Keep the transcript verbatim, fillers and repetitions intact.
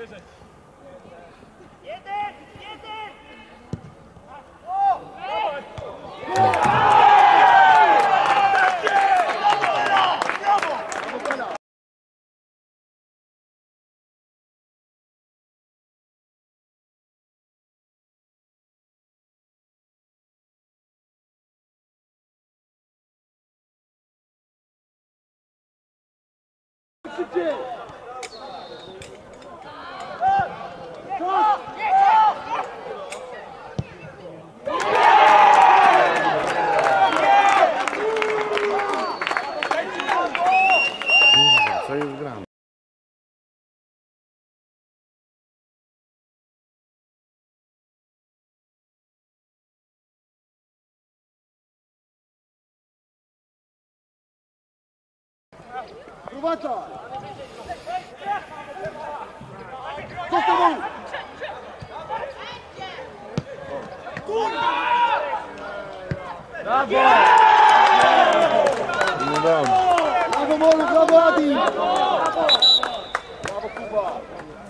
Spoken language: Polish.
Co już gram? Grupa! Co z tobą? Brawo! No dobrze. Brawo Molu, brawo Adi! Brawo Kuba!